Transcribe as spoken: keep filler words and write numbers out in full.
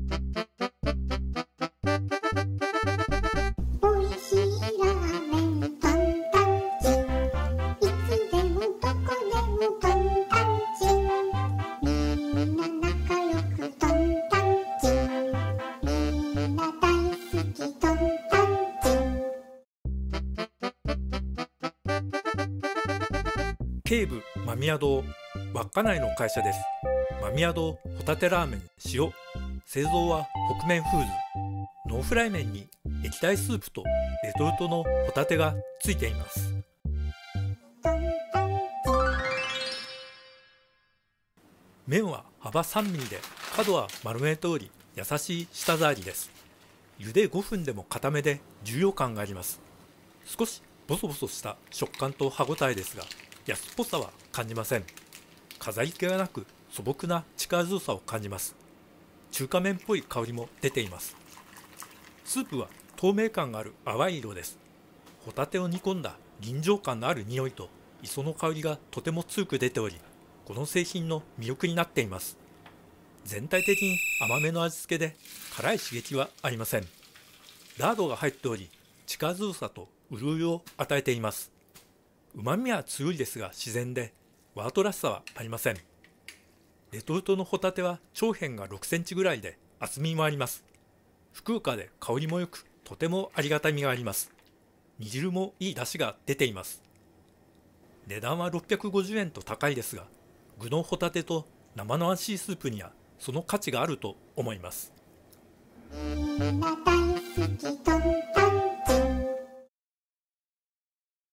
おいしいラーメントンタンチン、いつでもどこでもトンタンチン、みんな仲良くトンタンチン、みんな大好きトンタンチン。 警部間宮堂、稚内の会社です。間宮堂ホタテラーメン塩、製造は北面フーズ。ノンフライ麺に液体スープとレトルトのホタテがついています。麺は幅さんミリで角は丸めており、優しい舌触りです。茹でごふんでも固めで重量感があります。少しボソボソした食感と歯ごたえですが、安っぽさは感じません。飾り気がなく素朴な力強さを感じます。中華麺っぽい香りも出ています。スープは透明感がある淡い色です。ホタテを煮込んだ臨場感のある匂いと磯の香りがとても強く出ており、この製品の魅力になっています。全体的に甘めの味付けで辛い刺激はありません。ラードが入っており、力強さと潤いを与えています。旨味は強いですが自然で、ワートらしさはありません。レトルトのホタテは長辺がろくセンチぐらいで厚みもあります。ふくよかで香りもよく、とてもありがたみがあります。煮汁もいい出汁が出ています。値段はろっぴゃくごじゅうえんと高いですが、具のホタテと生々しいスープにはその価値があると思います。 みんな大好きトンタン